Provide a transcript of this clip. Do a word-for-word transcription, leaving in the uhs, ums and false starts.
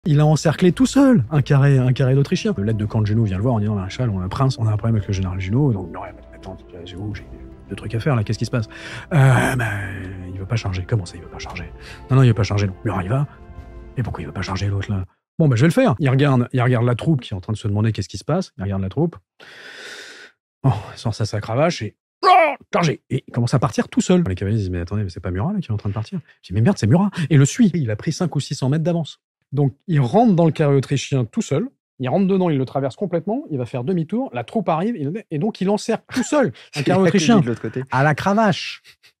Il a encerclé tout seul un carré, un carré d'Autrichiens. Le lettre de camp de Junot vient le voir en disant « Maréchal, on a un prince, on a un problème avec le général Junot. » Donc, non, attends, j'ai deux trucs à faire là, qu'est-ce qui se passe? euh, bah, Il veut pas charger. Comment ça, il veut pas charger? Non, non, il veut pas charger. Murat, il va. Et pourquoi il veut pas charger l'autre là? Bon, bah, je vais le faire. Il regarde, il regarde la troupe qui est en train de se demander qu'est-ce qui se passe. Il regarde la troupe. Oh, il sort sa cravache et... Oh, chargé. Et il commence à partir tout seul. Les cavaliers disent, mais attendez, mais c'est pas Murat là qui est en train de partir. Je dis, mais merde, c'est Murat. Et le suit. Il a pris cinq ou six cents mètres d'avance. Donc, il rentre dans le carré autrichien tout seul. Il rentre dedans, il le traverse complètement. Il va faire demi-tour. La troupe arrive. Et donc, il encercle tout seul un carré autrichien de l'autre côté. à la cravache.